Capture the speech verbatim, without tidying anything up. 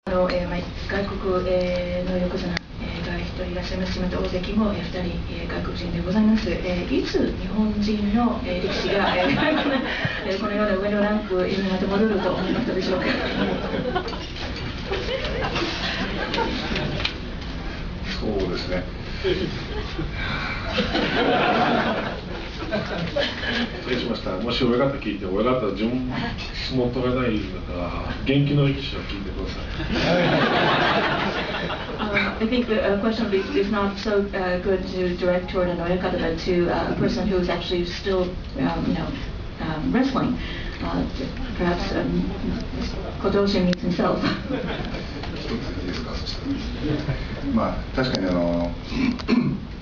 あのえーまあ、外国、えー、の横綱、えー、がひとりいらっしゃいます。また大関も、えー、ふたり、えー、外国人でございます。えー、いつ日本人の、えー、力士が、えー、このような上のランクにまた戻ると思いましたでしょうか。 そうですね。失礼しました。もし親方聞いて、親方自分質問取れないんだから元気の力士を聞いてください。 Uh, I think the uh, question is not so uh, good to direct toward an oyakata, but to uh, a person who is actually still, um, you know, um, wrestling. Uh, perhaps um, Kodoshi means himself. まあ確かにあの